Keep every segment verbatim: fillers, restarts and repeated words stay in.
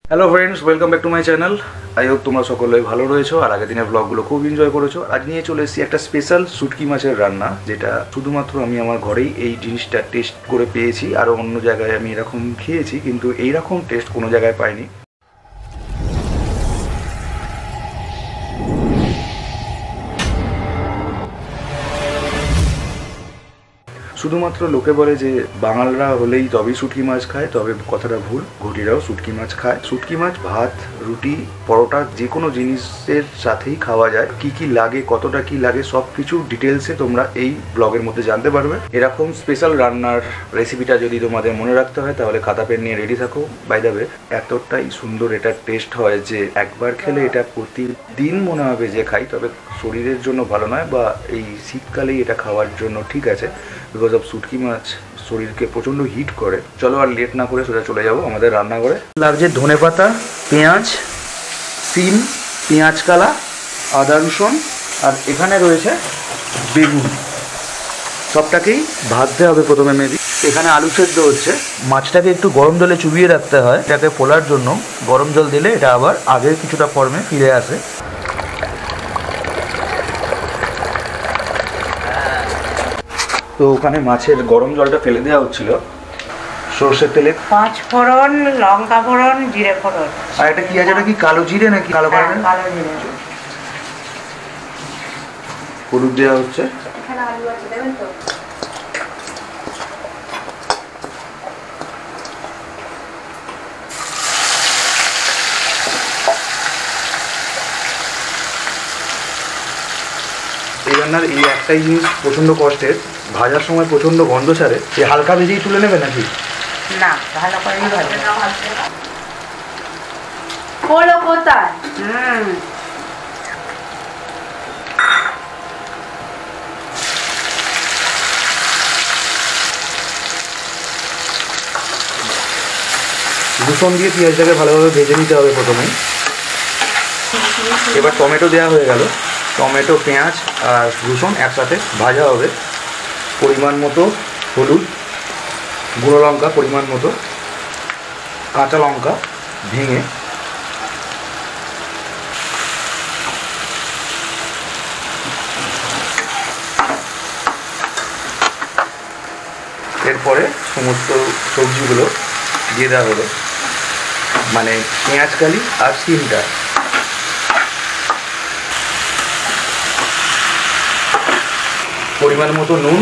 Hello friends, welcome back to my channel. I hope তোমরা সকলে ভালো রয়েছো আর আগের দিনের ব্লগগুলো খুব এনজয় করেছো। আজ নিয়ে চলে এসেছি একটা স্পেশাল শুটকি মাছের রান্না, যেটা শুধুমাত্র আমি আমার ঘরেই এই জিনিসটা টেস্ট করে পেয়েছি। আরও অন্য জায়গায় আমি এরকম খেয়েছি, কিন্তু এইরকম টেস্ট কোনো জায়গায় পাইনি। শুধুমাত্র লোকে বলে যে বাঙালরা হলেই তবেই শুটকি মাছ খায়, তবে কথাটা ভুল। ঘটিরাও শুটকি মাছ খায়। শুটকি মাছ ভাত, রুটি, পরোটা যে কোনো জিনিসের সাথেই খাওয়া যায়। কি কি লাগে, কতটা কি লাগে, সব কিছু ডিটেলসে তোমরা এই ব্লগের মধ্যে জানতে পারবে। এরকম স্পেশাল রান্নার রেসিপিটা যদি তোমাদের মনে রাখতে হয় তাহলে খাতা পেন নিয়ে রেডি থাকো। বাই দ্য ওয়ে, এতটাই সুন্দর এটার টেস্ট হয় যে একবার খেলে এটা প্রতিদিন মনে হবে যে খাই। তবে শরীরের জন্য ভালো নয়, বা এই শীতকালেই এটা খাওয়ার জন্য ঠিক আছে, বিকজ অফ শুটকি মাছ শরীরকে প্রচণ্ড হিট করে। চলো আর লেট না করে সোজা চলে যাবো আমাদের রান্নাঘরে। লাগছে ধনে পাতা, পেঁয়াজ, সিম, পেঁয়াজ কালা, আদা রসুন, আর এখানে রয়েছে বেগুন। সবটাকেই ভাজতে হবে প্রথমে মেবি। এখানে আলু সেদ্ধ হচ্ছে। মাছটাকে একটু গরম জলে চুবিয়ে রাখতে হয়, এটাকে ফোলার জন্য। গরম জল দিলে এটা আবার আগের কিছুটা ফর্মে ফিরে আসে। তো ওখানে মাছের গরম জলটা ফেলে দেওয়া হচ্ছিল। সর্ষের তেলে পাঁচ ফোড়ন, লঙ্কা ফোড়ন, জিরে ফোড়ন। আর এটা কি আছে, এটা কি কালো জিরে নাকি কালো পাউডার? কালো জিরে। হলুদ দেওয়া হচ্ছে। এখানে আলু আছে, দেবেন তো? এই রান্নার এই একটাই জিনিস প্রচণ্ড কষ্টের, ভাজার সময় প্রচণ্ড গন্ধ ছাড়ে। এই হালকা ভেজেই তুলে নেবে নাকি? না, ভালো করেই ভাজবে। হলো কোথায়? হুম রসুন দিয়ে পেঁয়াজটাকে ভালোভাবে ভেজে নিতে হবে প্রথমেই। এবার টমেটো দেওয়া হয়ে গেল। টমেটো, পেঁয়াজ আর রসুন একসাথে ভাজা হবে। পরিমাণ মতো হলুদ, গুঁড়ো লঙ্কা পরিমাণ মতো, কাঁচা লঙ্কা ভেঙে, এরপরে সমস্ত সবজিগুলো দিয়ে দেওয়া হলো, মানে পেঁয়াজ কালি আর সিমটা। পরিমাণ মতো নুন।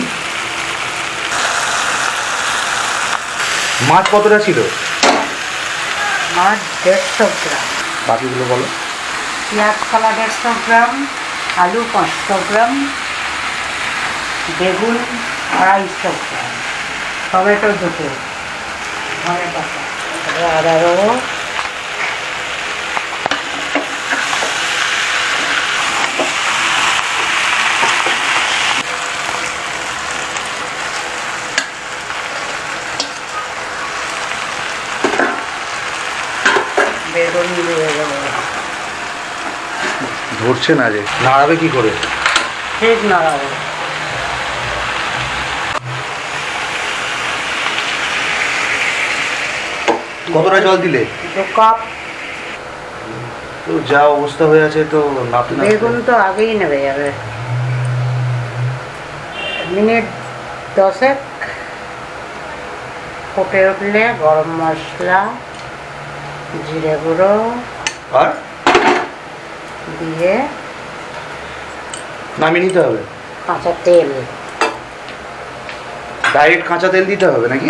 মাছ কতটা ছিল? মাছ দেড়শো গ্রাম। বাকিগুলো বলো। পেঁয়াজ কলা দেড়শো গ্রাম, আলু পাঁচশো গ্রাম, বেগুন আড়াইশো গ্রাম, টমেটো দুটো, ধনে পাতা, আদা রসুন, বেগুন দিয়ে দেবো। ধরছে না যে, নাড়াবে কি করে? ঠিক নাড়াবো। কতটা জল দিলে? দু কাপ। তো যা অবস্থা হয়ে আছে তো নাপতে না। বেগুন তো আগেই নেবে যাবে। মিনিট দশেক ফুটে উঠলে গরম মশলা, জিরে গুঁড়ো আর দিয়ে নামিয়ে নিতে হবে। কাঁচা তেল, ডাইরেক্ট কাঁচা তেল দিতে হবে নাকি?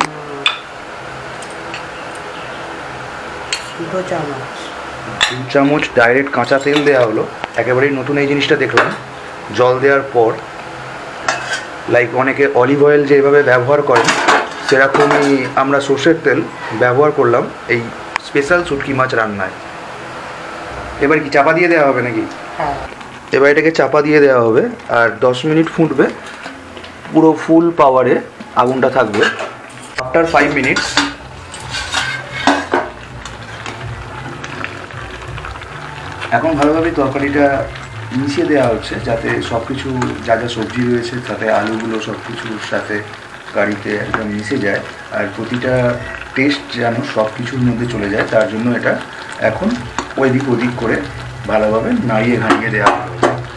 দু চামচ দু চামচ ডাইরেক্ট কাঁচা তেল দেওয়া হলো। একেবারেই নতুন এই জিনিসটা দেখলাম। জল দেওয়ার পর লাইক অনেকে অলিভ অয়েল যেভাবে ব্যবহার করেন, সেরকমই আমরা সর্ষের তেল ব্যবহার করলাম এই স্পেশাল শুটকি মাছ রান্নায়। এবার কি চাপা দিয়ে দেওয়া হবে নাকি? হ্যাঁ। এবার এটাকে চাপা দিয়ে দেওয়া হবে আর দশ মিনিট ফুটবে। পুরো ফুল পাওয়ারে আগুনটা থাকবে। আফটার ফাইভ মিনিটস এখন ভালোভাবে তরকারিটা মিশিয়ে দেওয়া হচ্ছে, যাতে সব কিছু যা যা সবজি রয়েছে তাতে আলুগুলো সব কিছুর সাথে কারিতে একদম মিশে যায়, আর প্রতিটা টেস্ট যেন সব কিছুর মধ্যে চলে যায়, তার জন্য এটা এখন ওই দিক ওদিক করে ভালোভাবে নাড়িয়ে ঘাড়িয়ে দেওয়া হবে।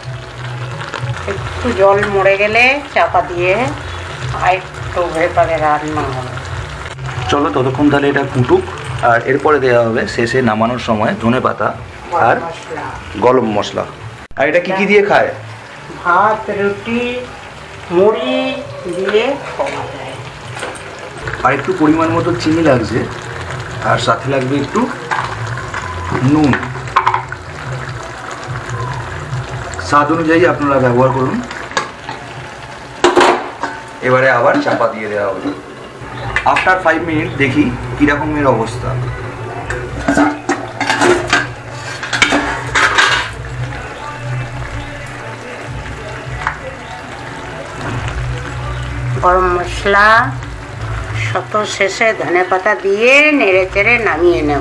একটু জল মরে গেলে চাপা দিয়ে আর একটু ভেপারে রান্না হবে। চলো ততক্ষণ তাহলে এটা ফুটুক, আর এরপরে দেওয়া হবে শেষে নামানোর সময় ধনে পাতা আর গরম মশলা। আর এটা কি কি দিয়ে খায়? ভাত, রুটি, মুড়ি দিয়ে খাওয়া যায়। আর একটু পরিমাণ মতো চিনি লাগছে, আর সাথে লাগবে একটু নুন। স্বাদ অনুযায়ী আপনারা ব্যবহার করুন। এবারে আবার চাপা দিয়ে দেওয়া হবে। আফটার ফাইভ মিনিট দেখি কীরকমের অবস্থা। গরম মশলা শত শেষে ধনে পাতা দিয়ে নেড়ে চেড়ে নামিয়ে নেব।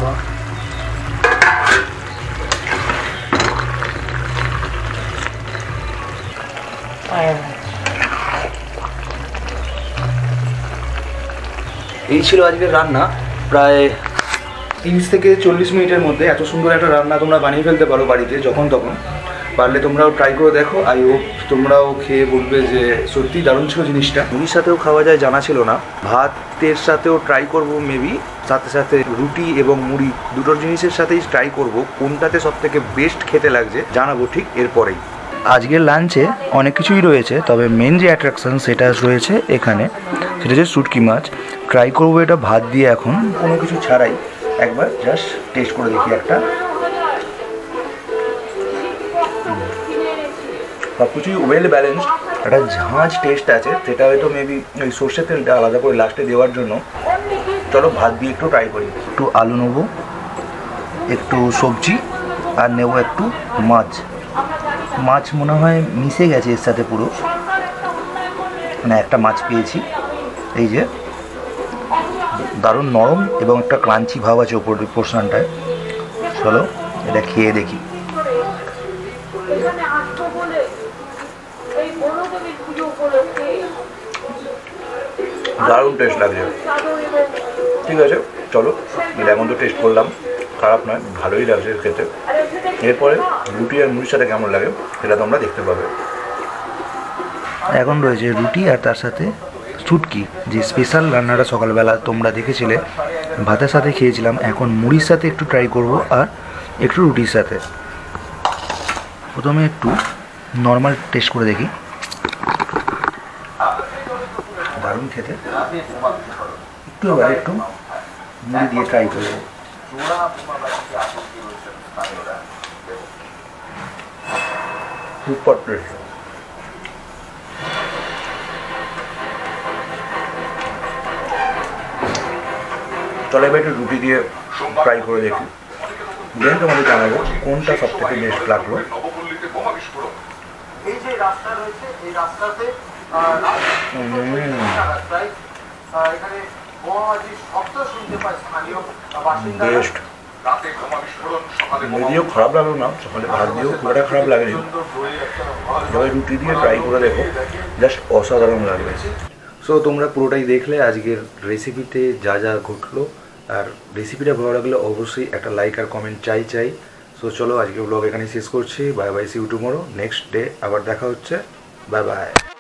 এই ছিল আজকের রান্না। প্রায় তিরিশ থেকে চল্লিশ মিনিটের মধ্যে এত সুন্দর একটা রান্না তোমরা বানিয়ে ফেলতে পারো বাড়িতে যখন তখন। পারলে তোমরাও ট্রাই করে দেখো। আই হোপ তোমরাও খেয়ে বলবে যে সত্যি দারুণ ছিল জিনিসটা। মুড়ির সাথেও খাওয়া যায় জানা ছিল না, ভাতের সাথেও ট্রাই করব মেবি, সাথে সাথে রুটি এবং মুড়ি দুটোর জিনিসের সাথেই ট্রাই করব কোনটাতে সব থেকে বেস্ট খেতে লাগছে, জানাবো ঠিক এরপরেই। আজকের লাঞ্চে অনেক কিছুই রয়েছে, তবে মেন যে অ্যাট্রাকশন সেটা রয়েছে এখানে, সেটা হচ্ছে শুটকি মাছ। ট্রাই করবো এটা ভাত দিয়ে, এখন কোনো কিছু ছাড়াই একবার জাস্ট টেস্ট করে দেখি একটা। সব কিছুই ওয়েল ব্যালেন্সড, একটা ঝাঁঝ টেস্ট আছে, সেটা হয়তো মেবি ওই সর্ষের তেলটা আলাদা করে লাস্টে দেওয়ার জন্য। চলো ভাত দিয়ে একটু ট্রাই করি। একটু আলু নেবো, একটু সবজি, আর নেবো একটু মাছ। মাছ মনে হয় মিশে গেছে এর সাথে পুরো, মানে একটা মাছ পেয়েছি। এই যে দারুণ নরম এবং একটা ক্রাঞ্চি ভাব আছে ওপরের পোর্শনটায়। চলো এটা খেয়ে দেখি। দারুণ টেস্ট লাগছে। ঠিক আছে চলো, লেমন তো টেস্ট করলাম, খারাপ নয়, ভালোই লাগছে খেতে। এরপরে রুটি আর মুড়ির সাথে কেমন লাগে সেটা তোমরা দেখতে পাবে। এখন রয়েছে রুটি আর তার সাথে শুটকি, যে স্পেশাল রান্নাটা সকালবেলা তোমরা দেখেছিলে, ভাতের সাথে খেয়েছিলাম। এখন মুড়ির সাথে একটু ট্রাই করব আর একটু রুটির সাথে। প্রথমে একটু নর্মাল টেস্ট করে দেখি, দারুণ খেতে। একটু এবার একটু মুড়ি দিয়ে ট্রাই করব। Super taste. চলো এবার একটু রুটি দিয়ে ট্রাই করে দেখি, দেন তোমাদের জানাবো কোনটা সব থেকে বেস্ট লাগলো। বেস্ট। যদিও খারাপ লাগলো না, সকালে ভাত দিয়েও খুব একটা খারাপ লাগেনি। এবার রুটি দিয়ে ট্রাই করে দেখো, জাস্ট অসাধারণ লাগবে। সো তোমরা পুরোটাই দেখলে আজকের রেসিপিতে যা যা ঘটলো। আর রেসিপিটা ভালো লাগলে অবশ্যই একটা লাইক আর কমেন্ট চাই চাই। সো চলো আজকের ব্লগ এখানে শেষ করছি। Bye bye, see you tomorrow. Next day আবার দেখা হচ্ছে। Bye by.